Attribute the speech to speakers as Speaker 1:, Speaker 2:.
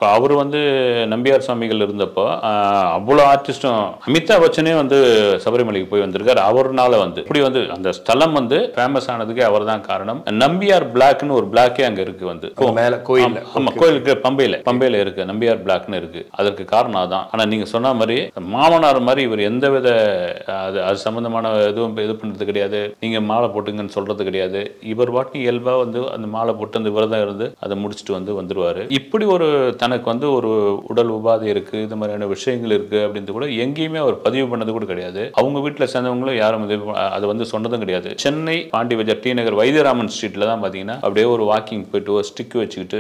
Speaker 1: இப்போ அவர் வந்து நம்பியார் சுவாமிகள் இருந்தப்போ அவ்வளோ ஆர்டிஸ்டும் அமிதாப் பச்சனே வந்து சபரிமலைக்கு போய் வந்திருக்காரு. அவர்னால வந்து இப்படி வந்து அந்த ஸ்தலம் வந்து ஃபேமஸ் ஆனதுக்கு அவர் தான் காரணம். நம்பியார் பிளாக்னு ஒரு பிளாக்கே அங்க இருக்கு வந்து
Speaker 2: மேல கோயில்.
Speaker 1: ஆமா, கோயிலுக்கு பம்பையில இருக்கு நம்பியார் பிளாக்னு இருக்கு. அதற்கு காரணம் அதான். ஆனா நீங்க சொன்ன மாதிரி மாமனார் மாதிரி இவர் எந்தவித அது சம்பந்தமான எதுவும் இது பண்றது கிடையாது. நீங்க மாலை போட்டுங்கன்னு சொல்றது கிடையாது. இவர் பாட்டு இயல்பா வந்து அந்த மாலை போட்டு அந்த விரதம் இருந்து அதை முடிச்சுட்டு வந்து வந்துருவாரு. இப்படி ஒரு தனக்கு வந்து ஒரு உடல் உபாதை இருக்கு, இது மாதிரியான விஷயங்கள் இருக்கு அப்படின்னு கூட எங்கேயுமே அவர் பதிவு பண்ணது கூட கிடையாது. அவங்க வீட்டில் சேர்ந்தவங்களும் யாரும் அதை வந்து சொன்னதும் கிடையாது. சென்னை பாண்டி பஜார் டி நகர் வைத்தியராமன் ஸ்ட்ரீட்ல தான் பாத்தீங்கன்னா அப்படியே ஒரு வாக்கிங் போயிட்டு ஒரு ஸ்டிக் வச்சுக்கிட்டு